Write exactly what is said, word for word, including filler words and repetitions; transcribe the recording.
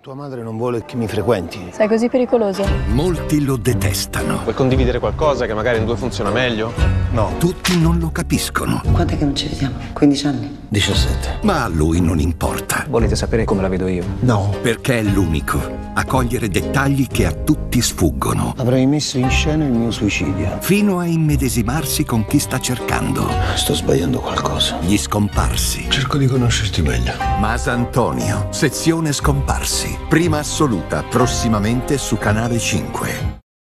Tua madre non vuole che mi frequenti. Sei così pericoloso? Molti lo detestano. Vuoi condividere qualcosa che magari in due funziona meglio? No. Tutti non lo capiscono. Quant'è che non ci vediamo? quindici anni? diciassette. Ma a lui non importa. Volete sapere come la vedo io? No. Perché è l'unico a cogliere dettagli che a tutti sfuggono. Avrei messo in scena il mio suicidio. Fino a immedesimarsi con chi sta cercando. Sto sbagliando qualcosa. Gli scomparsi. Cerco di conoscerti meglio. Masantonio, sezione scomparsi. Prima assoluta, prossimamente su Canale cinque.